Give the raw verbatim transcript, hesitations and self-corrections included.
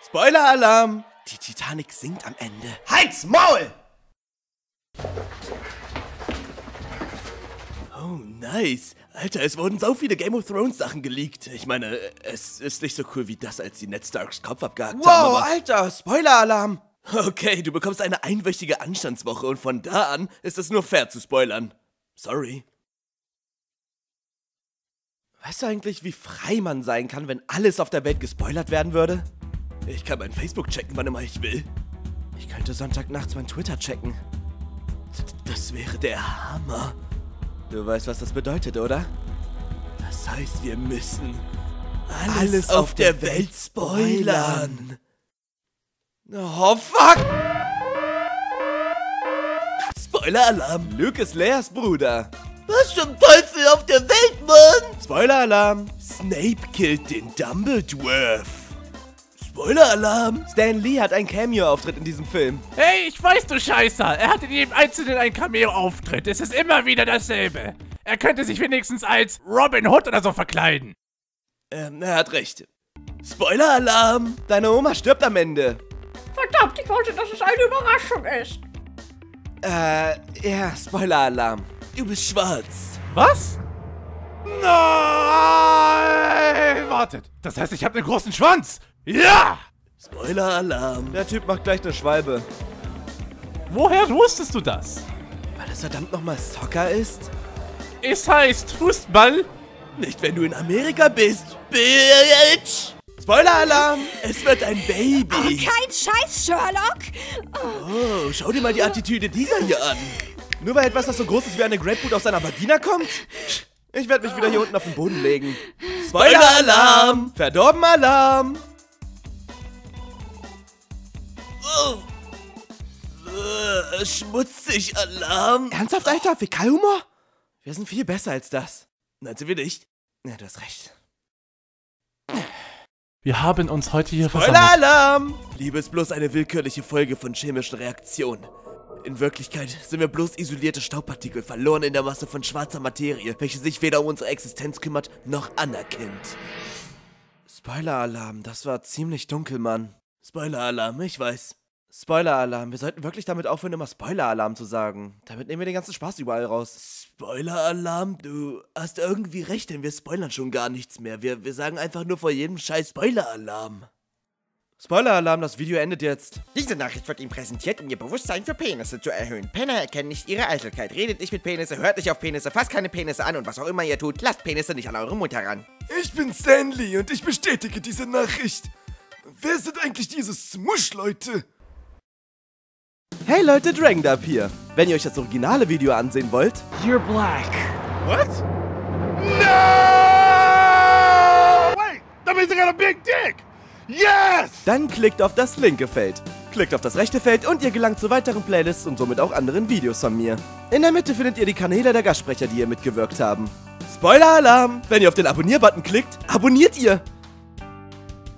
Spoiler-Alarm! Die Titanic sinkt am Ende. Halt's Maul! Oh, nice. Alter, es wurden so viele Game of Thrones Sachen geleakt. Ich meine, es ist nicht so cool wie das, als die Ned Starks Kopf abgehackt wow, haben, aber... Alter, Spoiler-Alarm! Okay, du bekommst eine einwöchige Anstandswoche und von da an ist es nur fair zu spoilern. Sorry. Weißt du eigentlich, wie frei man sein kann, wenn alles auf der Welt gespoilert werden würde? Ich kann mein Facebook checken, wann immer ich will. Ich könnte Sonntagnachts mein Twitter checken. D- Das wäre der Hammer. Du weißt, was das bedeutet, oder? Das heißt, wir müssen alles, alles auf, auf der, der Welt spoilern. Oh, fuck! Spoiler-Alarm! Luke ist Leas Bruder. Was zum Teufel auf der Welt, Mann? Spoiler-Alarm! Snape killt den Dumbledore. Spoiler-Alarm! Stan Lee hat einen Cameo-Auftritt in diesem Film. Hey, ich weiß, du Scheißer! Er hat in jedem Einzelnen einen Cameo-Auftritt. Es ist immer wieder dasselbe. Er könnte sich wenigstens als Robin Hood oder so verkleiden. Ähm, er hat recht. Spoiler-Alarm! Deine Oma stirbt am Ende. Verdammt, ich wollte, dass es eine Überraschung ist. Äh, ja, Spoiler-Alarm. Du bist schwarz. Was? Nein! Wartet, das heißt, ich habe einen großen Schwanz. Ja! Spoiler-Alarm. Der Typ macht gleich eine Schwalbe. Woher wusstest du das? Weil es verdammt nochmal Soccer ist? Es heißt Fußball. Nicht, wenn du in Amerika bist, Bitch! Spoiler-Alarm! Es wird ein Baby! Oh, kein Scheiß, Sherlock! Oh, schau dir mal die Attitüde dieser hier an. Nur weil etwas, das so groß ist wie eine Grapefruit aus seiner Vagina kommt? Ich werde mich wieder hier unten auf den Boden legen. Spoiler-Alarm! Verdorben-Alarm! Oh. Uh, schmutzig, Alarm! Ernsthaft, Alter? Fäkalhumor? Wir sind viel besser als das. Nein, sind wir nicht? Ja, du hast recht. Wir haben uns heute hier versammelt. Spoiler-Alarm! Liebe ist bloß eine willkürliche Folge von chemischen Reaktionen. In Wirklichkeit sind wir bloß isolierte Staubpartikel, verloren in der Masse von schwarzer Materie, welche sich weder um unsere Existenz kümmert, noch anerkennt. Spoiler-Alarm, das war ziemlich dunkel, Mann. Spoiler-Alarm, ich weiß. Spoiler-Alarm, wir sollten wirklich damit aufhören, immer Spoiler-Alarm zu sagen. Damit nehmen wir den ganzen Spaß überall raus. Spoiler-Alarm, du hast irgendwie recht, denn wir spoilern schon gar nichts mehr. Wir, wir sagen einfach nur vor jedem Scheiß Spoiler-Alarm. Spoiler-Alarm, das Video endet jetzt. Diese Nachricht wird Ihnen präsentiert, um Ihr Bewusstsein für Penisse zu erhöhen. Penner erkennen nicht ihre Eitelkeit. Redet nicht mit Penisse, hört nicht auf Penisse, fasst keine Penisse an und was auch immer ihr tut, lasst Penisse nicht an eure Mutter ran. Ich bin Stan Lee und ich bestätige diese Nachricht. Wer sind eigentlich diese Smush-Leute? Hey Leute, Drangdub hier. Wenn ihr euch das originale Video ansehen wollt... You're black. What? No! Wait! That means I got a big dick! Yes! Dann klickt auf das linke Feld. Klickt auf das rechte Feld und ihr gelangt zu weiteren Playlists und somit auch anderen Videos von mir. In der Mitte findet ihr die Kanäle der Gastsprecher, die hier mitgewirkt haben. Spoiler-Alarm! Wenn ihr auf den Abonnier-Button klickt, abonniert ihr!